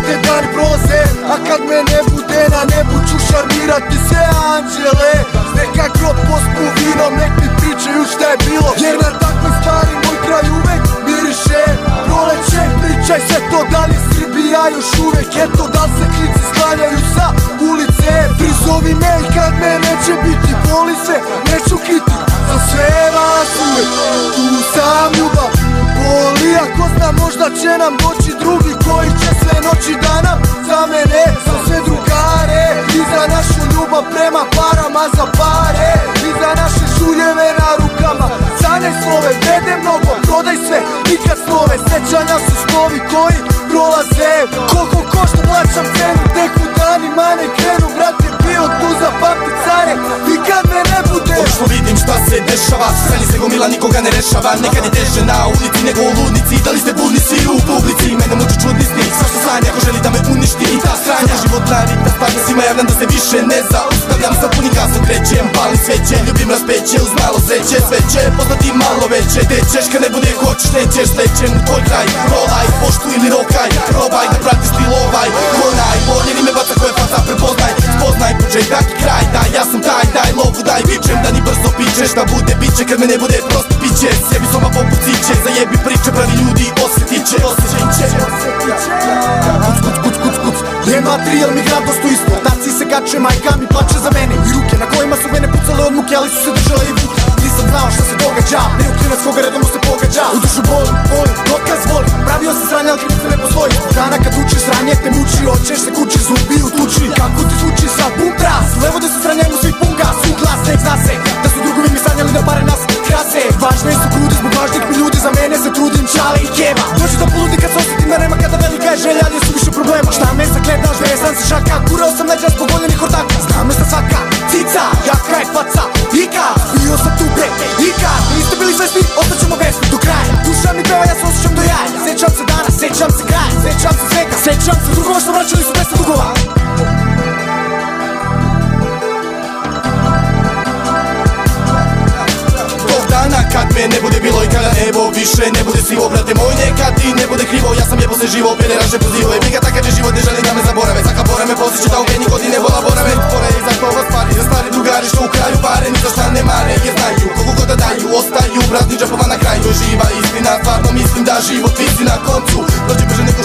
te dani prolaze, a kad me ne bude na nebu ću šarmirati sve anđele. Neka grob pospu vinom, nek mi pričaju šta je bilo, jer na takve stvari moj kraj uvek miriše. Proleće, pričaj sve to, da li Srbija još uvek, eto da li se klinci sklanjaju sa ulice. Prizovi me i kad me neće biti, boli se, neću kriti za sve vas uvek. Tu sam ljubav, boli ako znam, možda će nam doći drugi koji će sve noći da nam zamene za sve drugare. I za našu ljubav prema parama za pare, i za naše šuljeve na rukama. Sanjaj slove, vrede mnogo, prodaj sve, nikad slove. Sećanja su snovi koji prolaze. Koliko košta plaćam cenu, tek u danima ne krenu. Brat je bio tu za pamti care, i kad me ne bude. Obično vidim šta se dešava, sranje se gomila, nikoga ne rešava. Nekad je teže na ulici nego u ludnici, da li ste budni svi u publici? Mene muči čudni sni, svašta sanja ko želi da me uništi. I ta sranja životna rita, spadne svima, javljam da se više ne zaustavljam. Sa punim gasom krećem, palim sveće, ljubim raspeće, uz malo sreće. Sve će postati malo veće, gde ćeš kad ne bude hoćeš, nećeš, slećem u tvoj kraj. Rolaj, poštu ili rokaj, probaj da pratiš stil ovaj. Ko najbolje ime baca koje faca prepoznaj, spoznaj početak i kraj. Daj, ja sam taj, daj lovu, daj vičem da ni brzo pičeš, da bude biće kad me ne bude prosto piće. Sjebi soma poput ciće, zajebi priče, pravi ljudi osjetit će, osjećaj će. Kuc, je materijal mi grad dosto isto. Taci se kače, majka mi plače za mene. I ruke na kojima su vene pucale od muke, ali su se držale i vuke. Nisam znao šta se događa, ne u klinac koga redom se pogađa. U dušu boli, dokaz voli, pravio se sranja, ali krivice ne postoji. Dana kad učiš sranje te muči, hoćeš se kući, zubi u tuči. Kako ti zvuči sad bum tras, levo da se sranjaju svi pun gas. U glas nek zna se, da su drugovi mi sanjali da pare nas krase. Važne su grudi zbog važnih mi ljudi, za mene se trudim čale i keva. Dođi da poludi kad se osjetim da nema, kada velika je želja, ali je suviše problema. Šta me sagledaš, vezan se šaka, kurao sam leđa zbog voljenih ortaka. Znam me sa svaka cica, jaka je faca, ikad, bio sam tu bre, ikad. Niste bili svesni, ostaćemo besni do kraja. Duša mi peva, ja se osjećam do jaja. Sećam se dana, sećam se kraja, sećam se svega, sećam se drugova što vraćali su 10 dugova. Kad me ne bude bilo i kada nebo više ne bude sivo, brate moj, nekad ti ne bude krivo. Ja sam jebo se živo, bele raže pozivo. I ga takav je život, ne želim da me zaborave. Saka bora me posjeće da u genji godine vola borave. Spore iza toga stvari, za stari drugari što u kraju pare ni za šta ne mare. Jer znaju koliko god da daju, ostaju prazni džepova na kraju. Živa istina, stvarno mislim da život visi na koncu. Dođe brže nego